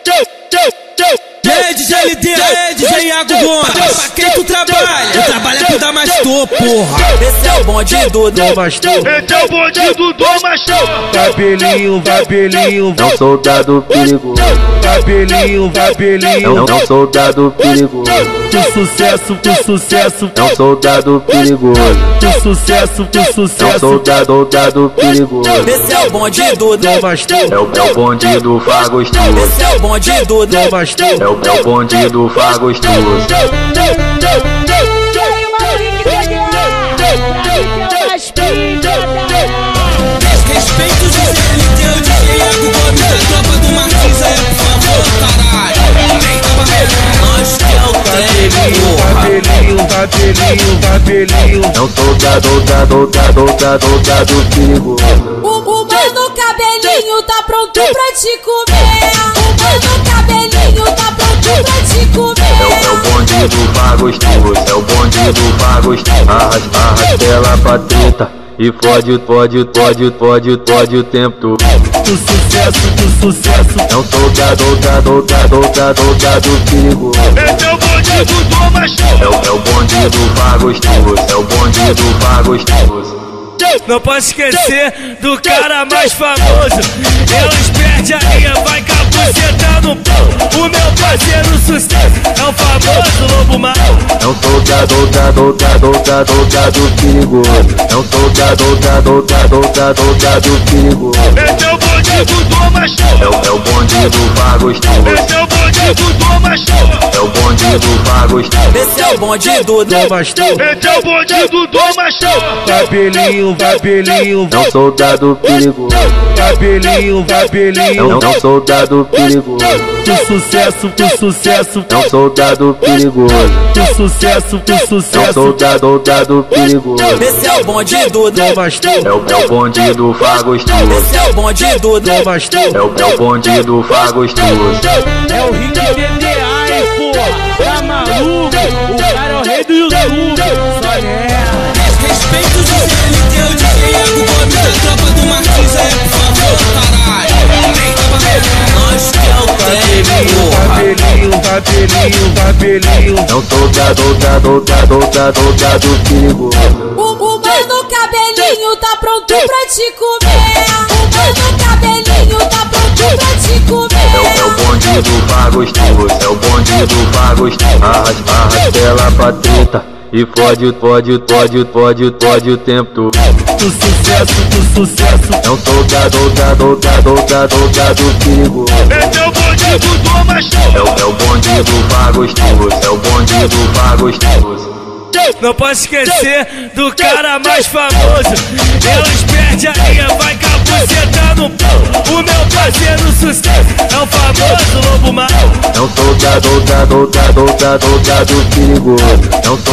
E aí, DJ LD, DJ Iago Gomes, pra quem tu trabalha? Tu trabalha com Damastor, porra. Esse é o bonde do Damastor. Esse é o bonde do Damastor. Cabelinho, cabelinho, É um soldado perigoso. cabelinho, cabelinho. É um soldado perigoso. Que sucesso, É um soldado perigoso. que sucesso, É um soldado perigoso. Esse é o bonde do Damastor, É o bonde do Fagostoso. Esse é o bonde do Damastor, É o bonde do Fagostoso. Respeita o DJ LD, o DJ Iago Gomes, da tropa do Martins aí, por favor, caralho. Vem trabalhar, nós que é o trem, porra. cabelinho. É um soldado perigoso. O mano cabelinho tá pronto pra te comer. O mano cabelinho tá pronto pra te comer. É o bonde do Fagostoso. É o bonde do Fagostoso. Arrasta ela pra treta e fode o tempo todo. Que sucesso, É um soldado perigoso. Esse é o bonde do Damastor. É o bonde do Fagostoso. É o bonde do Fagostoso. Não posso esquecer do cara mais famoso. Elas perdem a linha, vai capucetar no pau. O meu parceiro sucesso é o famoso Lobo Mau. É um soldado perigoso. É um soldado perigoso. Esse é o bonde do Damastor. É o bonde do Fagostoso. Esse é o bonde do Damastor. É o bonde do Fagostoso. Esse é o bonde do Damastor, Esse é o bonde do Damastor. cabelinho. É um soldado perigoso. Cabelinho, É um soldado perigoso. que sucesso, É um soldado perigoso. que sucesso, É um soldado perigoso. Esse é o bonde do Damastor, É o bonde do Fagostoso. Esse é o bonde do Damastor, É o bonde do Fagostoso. É o Rick DDA, hein, porra. Tá maluco? O cara é o rei do YouTube. Só nela. Respeita o DJ LD, o DJ Iago Gomes, da tropa do Martins aí, por favor, caralho. Vem trabalhar, nós que é o trem, porra. cabelinho. É um soldado perigoso. O mano cabelinho tá pronto pra te comer. O mano cabelinho tá pronto pra te comer. É o bonde do Fagostoso. É o bonde do Fagostoso. Arrasta ela pra treta e fode o tempo todo. Que sucesso, É um soldado perigoso. Esse é o bonde do Damastor. É o bonde do Fagostoso. É o bonde do Fagostoso. Não posso esquecer do cara mais famoso. Elas perdem a linha, vai capucetar no pau. O meu parceiro sucesso é o famoso Lobo Mau. É um soldado perigoso. É um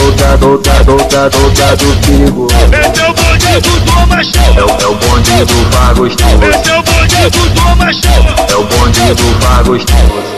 soldado perigoso. Esse é o bonde do Damastor. É o bonde do Fagostoso. Esse é o bonde do Damastor. É o bonde do Fagostoso.